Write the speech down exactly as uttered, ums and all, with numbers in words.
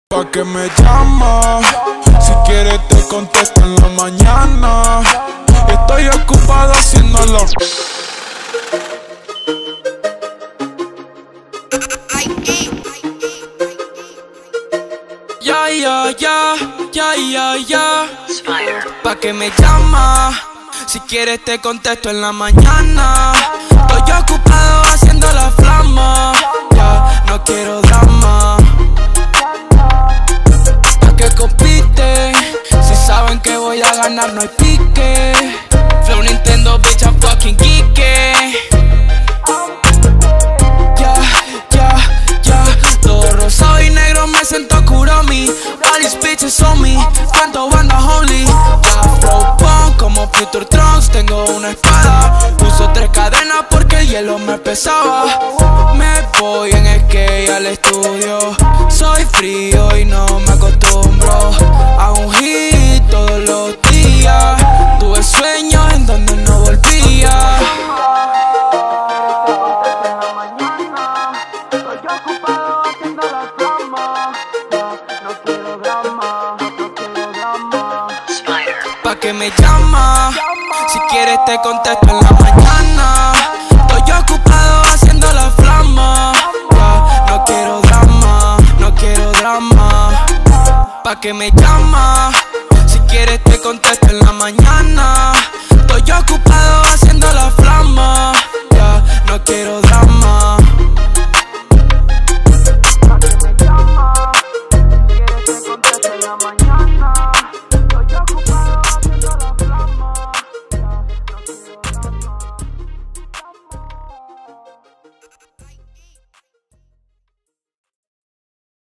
Pa' que me llama, si quieres te contesto en la mañana. Estoy ocupado haciéndolo. Ya, ya, ya, ya, ya, ya. Pa' que me llama, si quieres te contesto en la mañana. Estoy ocupado haciendo la flama. Ya, no quiero drama. Pa' que compiten, si saben que voy a ganar no hay pique. Flow Nintendo, bitch, I'm fucking geeky. Ya, ya, ya. Todo rosado y negro me siento Kuromi. All these bitches on me, cuento banda holy. Ya, flow punk como Future Trunks. Tengo una espada, uso tres cadenas porque el hielo me pesaba. Me voy en skate al estudio. Soy frío y no me acostumbro a un hit todos los días. Tuve sueños en donde no volvía. Estoy ocupado haciendo la cama. No quiero drama, no quiero drama. Pa' que me llama, si quieres te contesto en la mañana. Estoy ocupado haciendo la flama. No quiero drama, no quiero drama. Pa' que me llama, si quieres te contesto en la mañana.